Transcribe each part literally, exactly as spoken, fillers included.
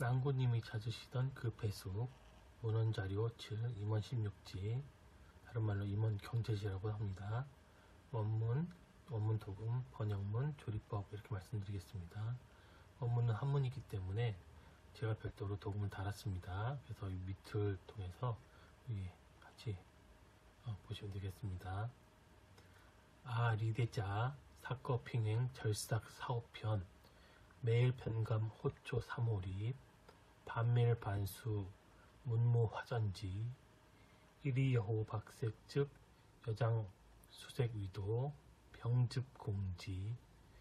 랑구님이 찾으시던 그 배숙, 문헌자료 칠, 임원 십육 지, 다른 말로 임원 경제지라고 합니다. 원문, 원문 도금, 번역문, 조리법 이렇게 말씀드리겠습니다. 원문은 한문이기 때문에 제가 별도로 도금을 달았습니다. 그래서 이 밑을 통해서 같이 보시면 되겠습니다. 아 리대자 사커핑행 절삭 사오편 매일 편감 호초 삼오립 반밀 반수 문무 화전지 일이여호 박색 즉 여장 수색 위도 병즙 공지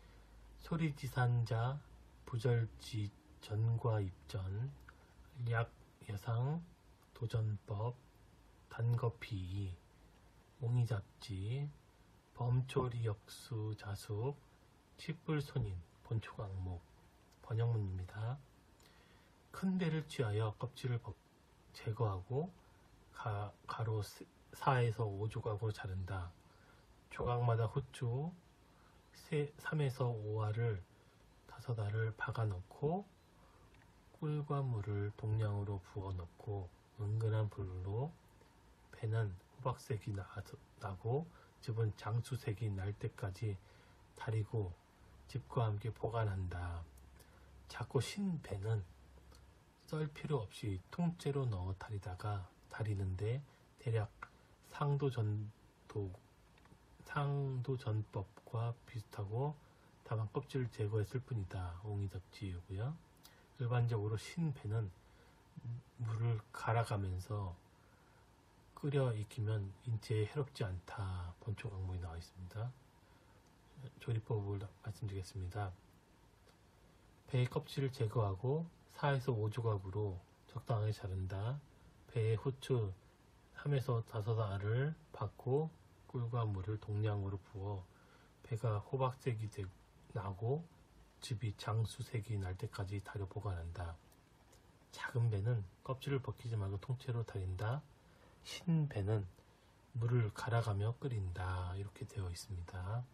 소리지산자 부절지 전과 입전 약 여상 도전법 단거피 몽이잡지 범초리 역수 자숙 칡불손인 본초강목 번역문입니다. 큰 배를 취하여 껍질을 제거하고 가, 가로 사에서 오 조각으로 자른다. 조각마다 후추 삼에서 오 알을 다섯 알을 박아 넣고 꿀과 물을 동량으로 부어 넣고 은근한 불로 배는 호박색이 나, 나고 즙은 장수색이 날 때까지 다리고 즙과 함께 보관한다. 작고 신 배는 썰 필요 없이 통째로 넣어 다리다가 다리는데 대략 상도전도 상도전법과 비슷하고 다만 껍질을 제거했을 뿐이다. 옹이접지이고요. 일반적으로 신 배는 물을 갈아가면서 끓여 익히면 인체에 해롭지 않다. 본초 강목이 나와 있습니다. 조리법을 말씀드리겠습니다. 배의 껍질을 제거하고 사에서 오 조각으로 적당하게 자른다. 배에 후추 삼에서 다섯 알을 받고 꿀과 물을 동량으로 부어 배가 호박색이 되, 나고 즙이 장수색이 날 때까지 다려 보관한다. 작은 배는 껍질을 벗기지 말고 통째로 다린다. 신 배는 물을 갈아가며 끓인다. 이렇게 되어 있습니다.